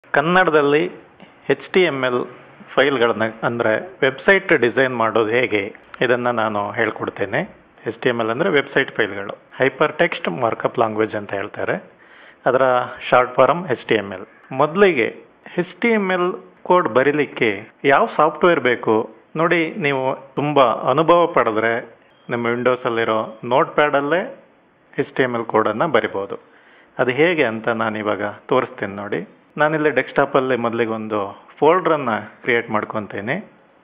ಕನ್ನಡದಲ್ಲಿ HTML ಫೈಲ್ಗಳನ್ನ ಅಂದರೆ website design ಮಾಡೋದು ಹೇಗೆ ಇದನ್ನು ನಾನು ಹೇಳ್ಕೊಡ್ತೇನೆ. HTML ಅಂದರೆ ವೆಬ್ಸೈಟ್ ಫೈಲ್ಗಳು. ಹೈಪರ್ ಟೆಕ್ಸ್ಟ್ ಮಾರ್ಕಪ್ ಲ್ಯಾಂಗ್ವೇಜ್ ಅಂತ ಹೇಳ್ತಾರೆ. ಅದರ ಶಾರ್ಟ್ ಫಾರಮ್ HTML. ಮೊದಲಿಗೆ HTML ಕೋಡ್ ಬರೀಲಿಕ್ಕೆ ಯಾವ ಸಾಫ್ಟ್ವೇರ್ ಬೇಕು ನೋಡಿ. ನೀವು ತುಂಬ ಅನುಭವ ಪಡೆದ್ರೆ ನಿಮ್ಮ ವಿಂಡೋಸಲ್ಲಿರೋ ನೋಟ್ ಪ್ಯಾಡಲ್ಲೇ HTML ಕೋಡನ್ನು ಬರಿಬೋದು. ಅದು ಹೇಗೆ ಅಂತ ನಾನು ಇವಾಗ ತೋರಿಸ್ತೀನಿ ನೋಡಿ. ನಾನಿಲ್ಲಿ ಡೆಸ್ಕ್ಟಾಪಲ್ಲಿ ಮೊದಲಿಗೆ ಒಂದು ಫೋಲ್ಡ್ರನ್ನು ಕ್ರಿಯೇಟ್ ಮಾಡ್ಕೊತೀನಿ.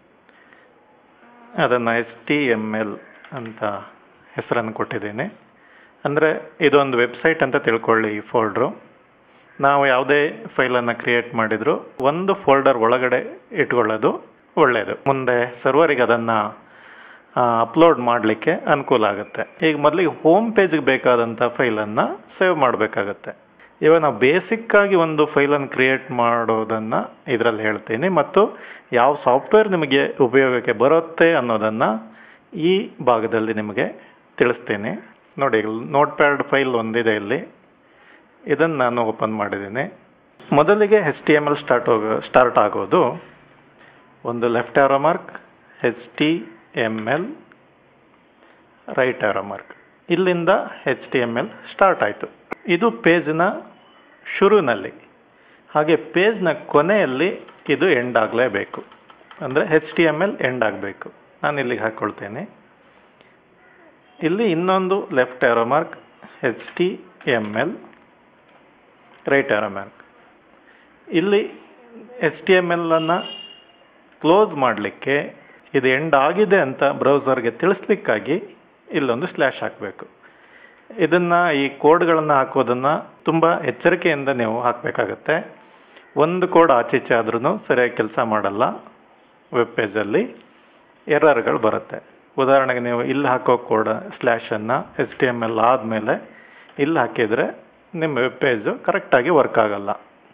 ಅದನ್ನು HTML ಅಂತ ಹೆಸರನ್ನು ಕೊಟ್ಟಿದ್ದೀನಿ. ಅಂದರೆ ಇದೊಂದು ವೆಬ್ಸೈಟ್ ಅಂತ ತಿಳ್ಕೊಳ್ಳಿ ಈ ಫೋಲ್ಡ್ರು. ನಾವು ಯಾವುದೇ ಫೈಲನ್ನು ಕ್ರಿಯೇಟ್ ಮಾಡಿದರೂ ಒಂದು ಫೋಲ್ಡರ್ ಒಳಗಡೆ ಇಟ್ಕೊಳ್ಳೋದು ಒಳ್ಳೆಯದು. ಮುಂದೆ ಸರ್ವರಿಗೆ ಅದನ್ನು ಅಪ್ಲೋಡ್ ಮಾಡಲಿಕ್ಕೆ ಅನುಕೂಲ ಆಗುತ್ತೆ. ಈಗ ಮೊದಲಿಗೆ ಹೋಮ್ ಪೇಜ್ಗೆ ಬೇಕಾದಂಥ ಫೈಲನ್ನು ಸೇವ್ ಮಾಡಬೇಕಾಗತ್ತೆ. ಇವಾಗ ನಾವು ಬೇಸಿಕ್ಕಾಗಿ ಒಂದು ಫೈಲನ್ನು ಕ್ರಿಯೇಟ್ ಮಾಡೋದನ್ನು ಇದರಲ್ಲಿ ಹೇಳ್ತೀನಿ ಮತ್ತು ಯಾವ ಸಾಫ್ಟ್ವೇರ್ ನಿಮಗೆ ಉಪಯೋಗಕ್ಕೆ ಬರುತ್ತೆ ಅನ್ನೋದನ್ನು ಈ ಭಾಗದಲ್ಲಿ ನಿಮಗೆ ತಿಳಿಸ್ತೀನಿ. ನೋಡಿ, ನೋಟ್ ಪ್ಯಾಡ್ ಫೈಲ್ ಒಂದಿದೆ ಇಲ್ಲಿ. ಇದನ್ನು ನಾನು ಓಪನ್ ಮಾಡಿದ್ದೀನಿ. ಮೊದಲಿಗೆ HTML ಸ್ಟಾರ್ಟ್ ಆಗೋದು ಒಂದು left arrow mark, HTML, right arrow mark. ಇಲ್ಲಿಂದ HTML ಸ್ಟಾರ್ಟ್ ಆಯಿತು. ಇದು ಪೇಜ್ನ ಶುರುವಿನಲ್ಲಿ. ಹಾಗೆ ಪೇಜ್ನ ಕೊನೆಯಲ್ಲಿ ಇದು ಎಂಡ್ ಆಗಲೇಬೇಕು. ಅಂದರೆ HTML ಎಂಡ್ ಆಗಬೇಕು. ನಾನು ಇಲ್ಲಿಗೆ ಹಾಕ್ಕೊಳ್ತೇನೆ. ಇಲ್ಲಿ ಇನ್ನೊಂದು left arrow mark, HTML, right arrow mark. ಇಲ್ಲಿ HTMLನ್ನು ಕ್ಲೋಸ್ ಮಾಡಲಿಕ್ಕೆ ಇದು ಎಂಡ್ ಆಗಿದೆ ಅಂತ ಬ್ರೌಸರ್ಗೆ ತಿಳಿಸ್ಲಿಕ್ಕಾಗಿ ಇಲ್ಲೊಂದು ಸ್ಲ್ಯಾಶ್ ಹಾಕಬೇಕು. ಇದನ್ನು ಈ ಕೋಡ್ಗಳನ್ನು ಹಾಕೋದನ್ನು ತುಂಬ ಎಚ್ಚರಿಕೆಯಿಂದ ನೀವು ಹಾಕಬೇಕಾಗತ್ತೆ. ಒಂದು ಕೋಡ್ ಆಚೀಚೆ ಆದ್ರೂ ಸರಿಯಾಗಿ ಕೆಲಸ ಮಾಡಲ್ಲ. ವೆಬ್ ಪೇಜಲ್ಲಿ ಎರರ್ಗಳು ಬರುತ್ತೆ. ಉದಾಹರಣೆಗೆ ನೀವು ಇಲ್ಲಿ ಹಾಕೋ ಕೋಡ್ ಸ್ಲ್ಯಾಶನ್ನು HTML ಆದಮೇಲೆ ಇಲ್ಲಿ ಹಾಕಿದರೆ ನಿಮ್ಮ ವೆಬ್ ಪೇಜು ಕರೆಕ್ಟಾಗಿ ವರ್ಕ್ ಆಗಲ್ಲ.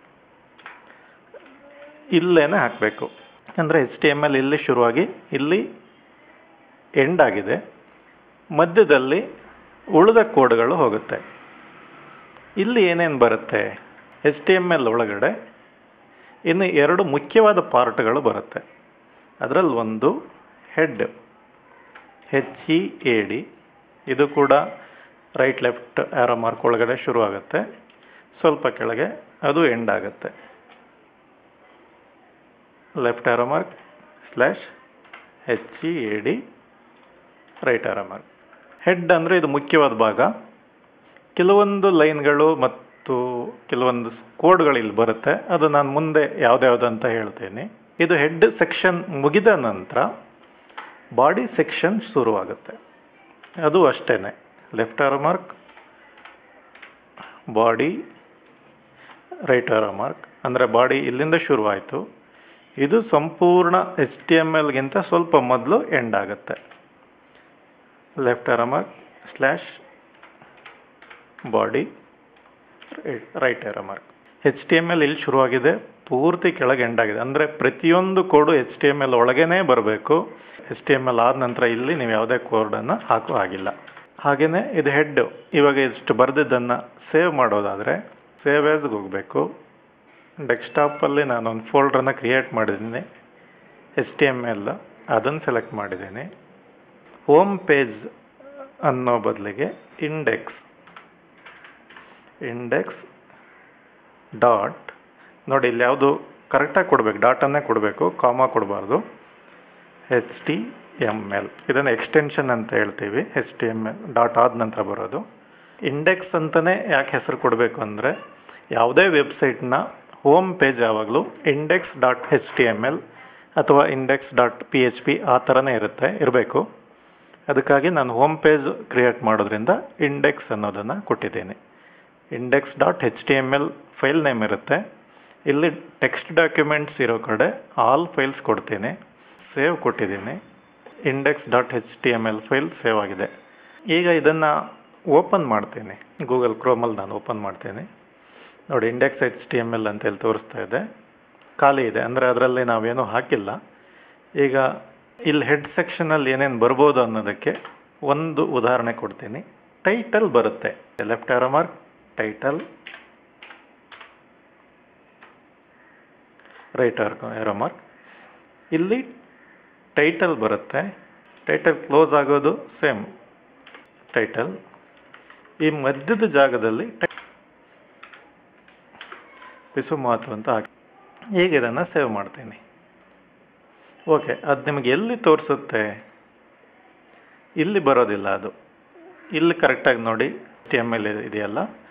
ಇಲ್ಲೇನೆ ಹಾಕಬೇಕು. ಅಂದರೆ HTML ಇಲ್ಲಿ ಶುರುವಾಗಿ ಇಲ್ಲಿ ಎಂಡ್ ಆಗಿದೆ. ಮಧ್ಯದಲ್ಲಿ ಉಳಿದ ಕೋಡ್ಗಳು ಹೋಗುತ್ತೆ. ಇಲ್ಲಿ ಏನೇನು ಬರುತ್ತೆ, HTML ಒಳಗಡೆ ಇನ್ನು ಎರಡು ಮುಖ್ಯವಾದ ಪಾರ್ಟ್ಗಳು ಬರುತ್ತೆ. ಅದರಲ್ಲಿ ಒಂದು ಹೆಡ್, HEAD. ಇದು ಕೂಡ ರೈಟ್ ಲೆಫ್ಟ್ ಆರೋ ಮಾರ್ಕ್ ಒಳಗಡೆ ಶುರು ಆಗುತ್ತೆ. ಸ್ವಲ್ಪ ಕೆಳಗೆ ಅದು ಎಂಡ್ ಆಗುತ್ತೆ. Left arrow mark slash HEAD, right arrow mark. Head ಅಂದರೆ ಇದು ಮುಖ್ಯವಾದ ಭಾಗ. ಕೆಲವೊಂದು ಲೈನ್ಗಳು ಮತ್ತು ಕೆಲವೊಂದು ಕೋಡ್ಗಳು ಇಲ್ಲಿ ಬರುತ್ತೆ. ಅದು ನಾನು ಮುಂದೆ ಯಾವ್ದ್ಯಾವ್ದು ಅಂತ ಹೇಳ್ತೇನೆ. ಇದು ಹೆಡ್ ಸೆಕ್ಷನ್ ಮುಗಿದ ನಂತರ ಬಾಡಿ ಸೆಕ್ಷನ್ ಶುರುವಾಗುತ್ತೆ. ಅದು ಅಷ್ಟೇ. Left arrow mark, body, right arrow mark. ಅಂದರೆ ಬಾಡಿ ಇಲ್ಲಿಂದ ಶುರುವಾಯಿತು. ಇದು ಸಂಪೂರ್ಣ HTMLಗಿಂತ ಸ್ವಲ್ಪ ಮೊದಲು ಎಂಡ್ ಆಗುತ್ತೆ. Left arrow mark slash body, right arrow mark. HTML ಇಲ್ಲಿ ಶುರುವಾಗಿದೆ, ಪೂರ್ತಿ ಕೆಳಗೆ ಎಂಡ್ ಆಗಿದೆ. ಅಂದರೆ ಪ್ರತಿಯೊಂದು ಕೋಡು HTML ಒಳಗೇನೆ ಬರಬೇಕು. HTML ಆದ ನಂತರ ಇಲ್ಲಿ ನೀವು ಯಾವುದೇ ಕೋಡನ್ನು ಹಾಕೋ ಆಗಿಲ್ಲ. ಹಾಗೆಯೇ ಇದು ಹೆಡ್. ಇವಾಗ ಇಷ್ಟು ಬರೆದಿದ್ದನ್ನು ಸೇವ್ ಮಾಡೋದಾದರೆ ಸೇವ್ ಆಸ್ಗೆ ಹೋಗಬೇಕು. ಡೆಸ್ಕ್ಟಾಪಲ್ಲಿ ನಾನೊಂದು ಫೋಲ್ಡ್ರನ್ನು ಕ್ರಿಯೇಟ್ ಮಾಡಿದ್ದೀನಿ, HTML. ಅದನ್ನು ಸೆಲೆಕ್ಟ್ ಮಾಡಿದ್ದೀನಿ. ಹೋಮ್ ಪೇಜ್ ಅನ್ನೋ ಬದಲಿಗೆ ಇಂಡೆಕ್ಸ್ ಡಾಟ್, ನೋಡಿ ಇಲ್ಲಿ ಯಾವುದು ಕರೆಕ್ಟಾಗಿ ಕೊಡಬೇಕು, ಡಾಟನ್ನೇ ಕೊಡಬೇಕು, ಕಾಮ ಕೊಡಬಾರ್ದು. HTML ಇದನ್ನು ಎಕ್ಸ್ಟೆನ್ಷನ್ ಅಂತ ಹೇಳ್ತೀವಿ. HTML ಡಾಟ್ ಆದ ನಂತರ ಬರೋದು. ಇಂಡೆಕ್ಸ್ ಅಂತಲೇ ಯಾಕೆ ಹೆಸರು ಕೊಡಬೇಕು ಅಂದರೆ ಯಾವುದೇ ವೆಬ್ಸೈಟ್ನ ಹೋಮ್ ಪೇಜ್ ಯಾವಾಗಲೂ index.html ಅಥವಾ index.php ಆ ಥರನೇ ಇರಬೇಕು. ಅದಕ್ಕಾಗಿ ನಾನು ಹೋಮ್ ಪೇಜ್ ಕ್ರಿಯೇಟ್ ಮಾಡೋದ್ರಿಂದ ಇಂಡೆಕ್ಸ್ ಅನ್ನೋದನ್ನು ಕೊಟ್ಟಿದ್ದೀನಿ. index.html ಫೈಲ್ ನೇಮ್ ಇರುತ್ತೆ. ಇಲ್ಲಿ ಟೆಕ್ಸ್ಟ್ ಡಾಕ್ಯುಮೆಂಟ್ಸ್ ಇರೋ ಕಡೆ ಆಲ್ ಫೈಲ್ಸ್ ಕೊಡ್ತೀನಿ. ಸೇವ್ ಕೊಟ್ಟಿದ್ದೀನಿ. index.html ಫೈಲ್ ಸೇವ್ ಆಗಿದೆ. ಈಗ ಇದನ್ನು ಓಪನ್ ಮಾಡ್ತೀನಿ. ಗೂಗಲ್ ಕ್ರೋಮಲ್ಲಿ ನಾನು ಓಪನ್ ಮಾಡ್ತೀನಿ. ನೋಡಿ, index.html ಅಂತ ಹೇಳಿ ತೋರಿಸ್ತಾ ಇದೆ. ಖಾಲಿ ಇದೆ, ಅಂದರೆ ಅದರಲ್ಲಿ ನಾವೇನೂ ಹಾಕಿಲ್ಲ. ಈಗ ಇಲ್ಲಿ ಹೆಡ್ ಸೆಕ್ಷನಲ್ಲಿ ಏನೇನು ಬರ್ಬೋದು ಅನ್ನೋದಕ್ಕೆ ಒಂದು ಉದಾಹರಣೆ ಕೊಡ್ತೀನಿ. ಟೈಟಲ್ ಬರುತ್ತೆ. Left arrow mark, title, right arrow mark. ಇಲ್ಲಿ ಟೈಟಲ್ ಬರುತ್ತೆ. ಟೈಟಲ್ ಕ್ಲೋಸ್ ಆಗೋದು ಸೇಮ್ ಟೈಟಲ್. ಈ ಮಧ್ಯದ ಜಾಗದಲ್ಲಿ ಪಿಸು ಮಾತು ಅಂತ ಹಾಕಿ ಈಗ ಇದನ್ನು ಸೇವ್ ಮಾಡ್ತೀನಿ. ಓಕೆ, ಅದು ನಿಮಗೆ ಎಲ್ಲಿ ತೋರಿಸುತ್ತೆ? ಇಲ್ಲಿ ಬರೋದಿಲ್ಲ ಅದು. ಇಲ್ಲಿ ಕರೆಕ್ಟಾಗಿ ನೋಡಿ HTML ಇದೆಯಲ್ಲ,